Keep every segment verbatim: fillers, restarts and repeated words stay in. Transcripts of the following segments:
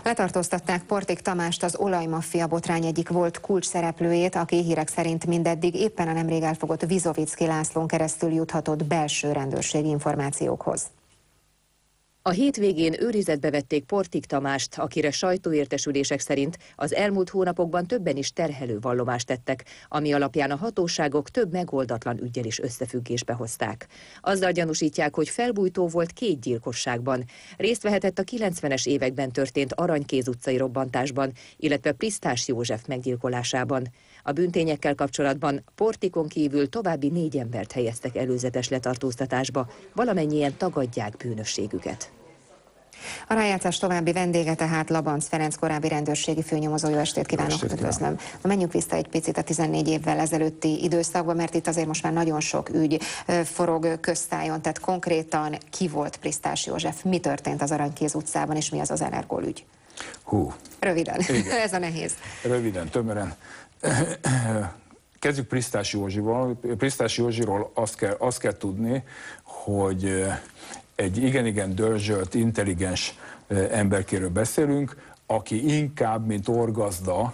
Letartóztatták Portik Tamást, az olajmaffia botrány egyik volt kulcsszereplőjét, aki hírek szerint mindeddig éppen a nemrég elfogott Vizovicki Lászlón keresztül juthatott belső rendőrségi információkhoz. A hétvégén őrizetbe vették Portik Tamást, akire sajtóértesülések szerint az elmúlt hónapokban többen is terhelő vallomást tettek, ami alapján a hatóságok több megoldatlan üggyel is összefüggésbe hozták. Azzal gyanúsítják, hogy felbújtó volt két gyilkosságban. Részt vehetett a kilencvenes években történt Aranykéz utcai robbantásban, illetve Prisztás József meggyilkolásában. A bűntényekkel kapcsolatban Portikon kívül további négy embert helyeztek előzetes letartóztatásba, valamennyien tagadják bűnösségüket. A rájátszás további vendége tehát Labanc Ferenc, korábbi rendőrségi főnyomozó. Jó estét kívánok, üdvözlöm. Na, menjünk vissza egy picit a tizennégy évvel ezelőtti időszakba, mert itt azért most már nagyon sok ügy forog köztájon, tehát konkrétan ki volt Prisztás József, mi történt az Aranykéz utcában, és mi az az Energol ügy? Hú. Röviden, ez a nehéz. Röviden, tömören. Kezdjük Prisztás Józsival. Prisztás Józsiról azt kell, azt kell tudni, hogy egy igen-igen dörzsölt, intelligens emberkéről beszélünk, aki inkább, mint orgazda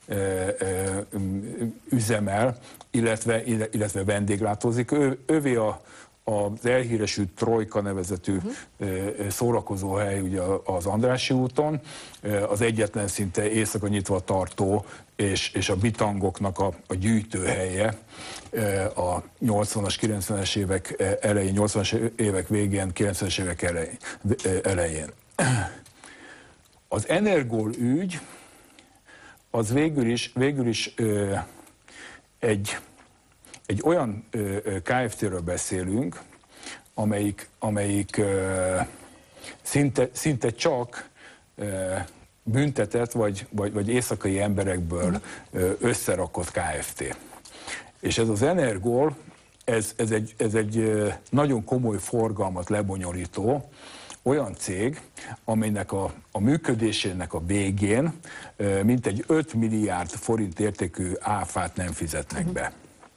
üzemel, illetve, illetve vendéglátózik. Ő, ővé a, az elhíresült Trojka nevezetű uh-huh. szórakozóhely ugye az Andrássy úton, az egyetlen szinte éjszaka nyitva tartó és, és a bitangoknak a, a gyűjtőhelye a nyolcvanas, kilencvenes évek elején, nyolcvanas évek végén, kilencvenes évek elején. elején. Az Energol ügy az végül is, végül is ö, egy, egy olyan ö, Kft-ről beszélünk, amelyik, amelyik ö, szinte, szinte csak ö, büntetett vagy, vagy, vagy éjszakai emberekből ö, összerakott Kft. És ez az Energol, ez, ez, egy, ez egy nagyon komoly forgalmat lebonyolító olyan cég, amelynek a, a működésének a végén mintegy öt milliárd forint értékű áfát nem fizetnek be.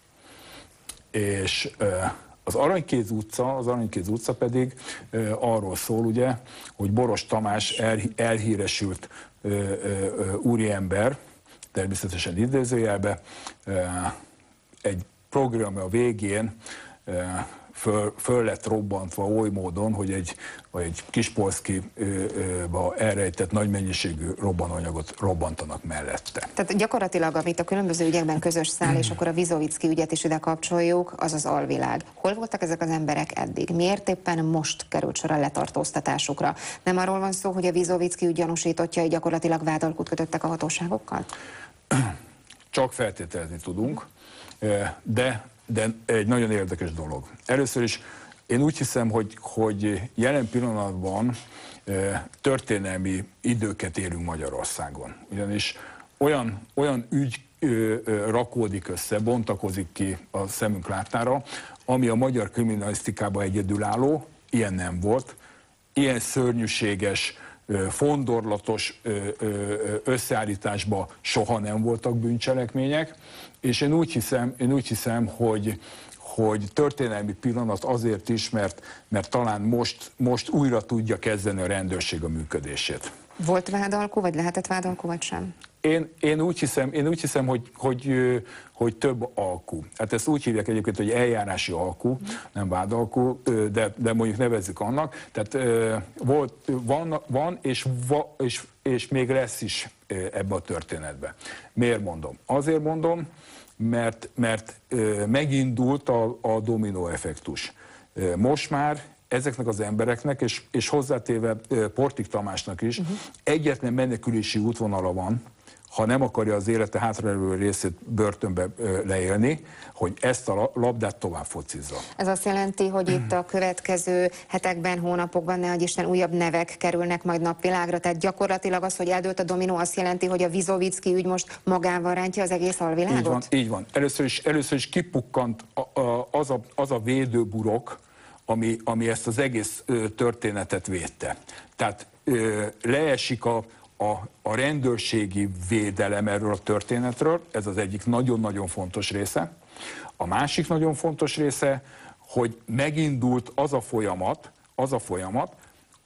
És az Aranykéz utca, az Aranykéz utca pedig arról szól, ugye, hogy Boros Tamás el, elhíresült úriember, természetesen idézőjelbe, egy programja a végén föl, föl lett robbantva oly módon, hogy egy, egy Kispolszkiba elrejtett nagy mennyiségű robbanóanyagot robbantanak mellette. Tehát gyakorlatilag, amit a különböző ügyekben közös szál, és akkor a Vizovicki ügyet is ide kapcsoljuk, az az alvilág. Hol voltak ezek az emberek eddig? Miért éppen most került sor a letartóztatásukra? Nem arról van szó, hogy a Vizovicki ügy gyanúsítottjai gyakorlatilag vádalkut kötöttek a hatóságokkal? Csak feltételezni tudunk. De, de egy nagyon érdekes dolog. Először is én úgy hiszem, hogy, hogy jelen pillanatban történelmi időket élünk Magyarországon. Ugyanis olyan, olyan ügy rakódik össze, bontakozik ki a szemünk láttára, ami a magyar kriminalisztikában egyedülálló, ilyen nem volt, ilyen szörnyűséges, fondorlatos összeállításban soha nem voltak bűncselekmények, és én úgy hiszem, én úgy hiszem hogy, hogy történelmi pillanat azért is, mert, mert talán most, most újra tudja kezdeni a rendőrség a működését. Volt vádalkú, vagy lehetett vádalkú, vagy sem? Én, én úgy hiszem, én úgy hiszem hogy, hogy, hogy több alkú. Hát ezt úgy hívják egyébként, hogy eljárási alkú, nem vádalkú, de, de mondjuk nevezzük annak. Tehát volt, van, van és, va, és, és még lesz is ebbe a történetbe. Miért mondom? Azért mondom, mert, mert megindult a, a dominó effektus. Most már ezeknek az embereknek, és, és hozzátéve Portik Tamásnak is, uh-huh. egyetlen menekülési útvonala van, ha nem akarja az élete hátralévő részét börtönbe leélni, hogy ezt a labdát tovább focizza. Ez azt jelenti, hogy itt a következő hetekben, hónapokban, nehogy Isten, újabb nevek kerülnek majd napvilágra, tehát gyakorlatilag az, hogy eldőlt a dominó, azt jelenti, hogy a Vizovicki ügy most magával rántja az egész alvilágot? Így van, így van. Először is, először is kipukkant az a, az a védőburok, ami, ami ezt az egész történetet védte. Tehát leesik a A, a rendőrségi védelem erről a történetről, ez az egyik nagyon-nagyon fontos része. A másik nagyon fontos része, hogy megindult az a folyamat, az a folyamat,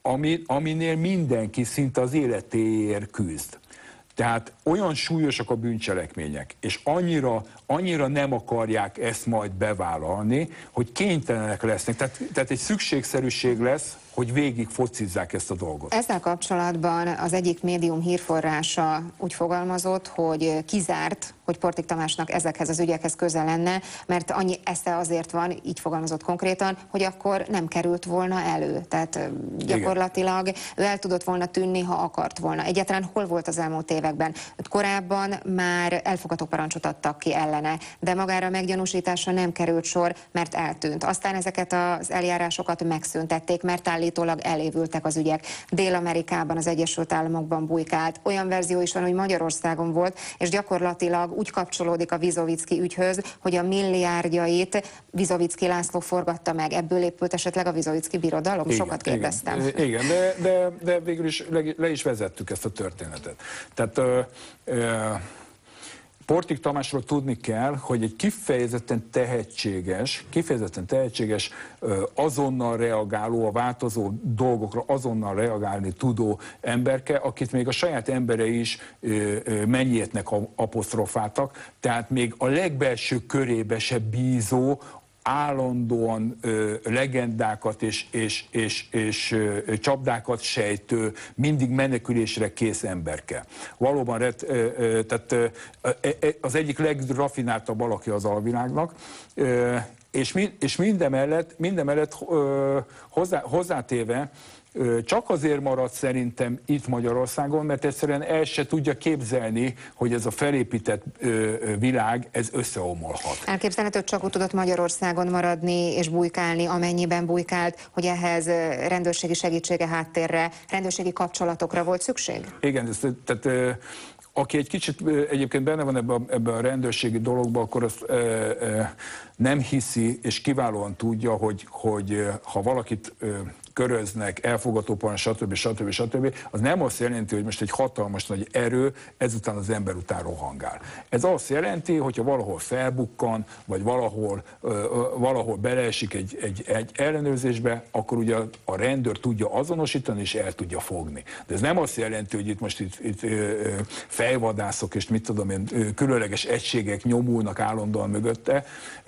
ami, aminél mindenki szinte az életéért küzd. Tehát olyan súlyosak a bűncselekmények, és annyira, annyira nem akarják ezt majd bevállalni, hogy kénytelenek lesznek. Tehát, tehát egy szükségszerűség lesz, hogy végig focizzák ezt a dolgot. Ezzel kapcsolatban az egyik médium hírforrása úgy fogalmazott, hogy kizárt, hogy Portik Tamásnak ezekhez az ügyekhez köze lenne, mert annyi esze azért van, így fogalmazott konkrétan, hogy akkor nem került volna elő. Tehát gyakorlatilag igen, ő el tudott volna tűnni, ha akart volna. Egyáltalán hol volt az elmúlt években? Korábban már elfogató parancsot adtak ki ellene, de magára a meggyanúsításra nem került sor, mert eltűnt. Aztán ezeket az eljárásokat megszüntették, mert állítólag elévültek az ügyek. Dél-Amerikában, az Egyesült Államokban bujkált. Olyan verzió is van, hogy Magyarországon volt, és gyakorlatilag úgy kapcsolódik a Vizovicki ügyhöz, hogy a milliárdjait Vizovicki László forgatta meg. Ebből épült esetleg a Vizovicki birodalom? Igen, sokat kérdeztem. Igen, igen de, de, de végül is le, le is vezettük ezt a történetet. Tehát ö, ö, Portik Tamásról tudni kell, hogy egy kifejezetten tehetséges, kifejezetten tehetséges, azonnal reagáló, a változó dolgokra azonnal reagálni tudó emberke, akit még a saját embere is mennyietnek apostrofáltak, tehát még a legbelső körébe se bízó, állandóan ö, legendákat és, és, és, és ö, csapdákat sejtő, mindig menekülésre kész emberke. Valóban ret, ö, ö, tehát, ö, ö, az egyik legrafináltabb alakja az alvilágnak, ö, és, mi, és mindemellett, mindemellett ö, hozzá, hozzátéve, csak azért maradt szerintem itt Magyarországon, mert egyszerűen el se tudja képzelni, hogy ez a felépített világ, ez összeomolhat. Elképzelhető, hogy csak úgy tudott Magyarországon maradni és bujkálni, amennyiben bujkált, hogy ehhez rendőrségi segítsége háttérre, rendőrségi kapcsolatokra volt szükség? Igen, ez, tehát aki egy kicsit egyébként benne van ebben a, ebbe a rendőrségi dologban, akkor azt e, e, nem hiszi, és kiválóan tudja, hogy, hogy ha valakit e, köröznek, elfogatóparancs, stb. stb. stb. Az nem azt jelenti, hogy most egy hatalmas nagy erő ezután az ember után rohangál. Ez azt jelenti, hogyha valahol felbukkan, vagy valahol, valahol beleesik egy, egy, egy ellenőrzésbe, akkor ugye a rendőr tudja azonosítani és el tudja fogni. De ez nem azt jelenti, hogy itt most itt, itt fejvadászok és mit tudom én, különleges egységek nyomulnak állandóan mögötte.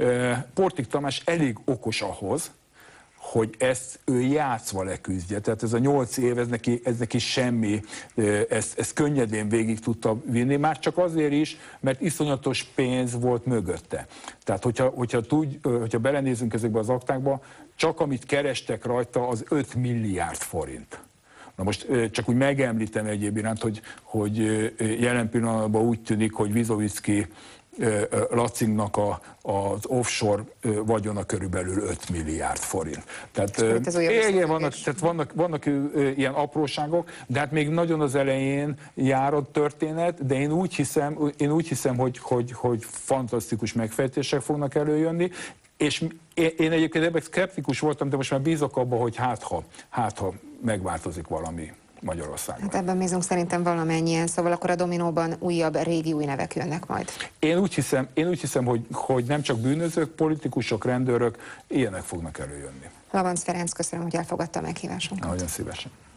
Portik Tamás elég okos ahhoz, hogy ezt ő játszva leküzdje. Tehát ez a nyolc év, ez neki, ez neki semmi, ezt, ezt könnyedén végig tudta vinni, már csak azért is, mert iszonyatos pénz volt mögötte. Tehát hogyha, hogyha, tud, hogyha belenézünk ezekbe az aktákba, csak amit kerestek rajta, az öt milliárd forint. Na most csak úgy megemlítem egyéb iránt, hogy, hogy jelen pillanatban úgy tűnik, hogy Vizovicki Lacinak a, az offshore vagyona körülbelül öt milliárd forint. Tehát, igen, vannak, tehát vannak, vannak ilyen apróságok, de hát még nagyon az elején jár a történet, de én úgy hiszem, én úgy hiszem hogy, hogy, hogy fantasztikus megfejtések fognak előjönni, és én egyébként ebben szkeptikus voltam, de most már bízok abban, hogy hát ha, hát ha megváltozik valami Magyarországon. Hát ebben bízunk szerintem valamennyien, szóval akkor a dominóban újabb régi új nevek jönnek majd. Én úgy hiszem, én úgy hiszem hogy, hogy nem csak bűnözők, politikusok, rendőrök, ilyenek fognak előjönni. Labanc Ferenc, köszönöm, hogy elfogadta a meghívásunkat. Nagyon szívesen.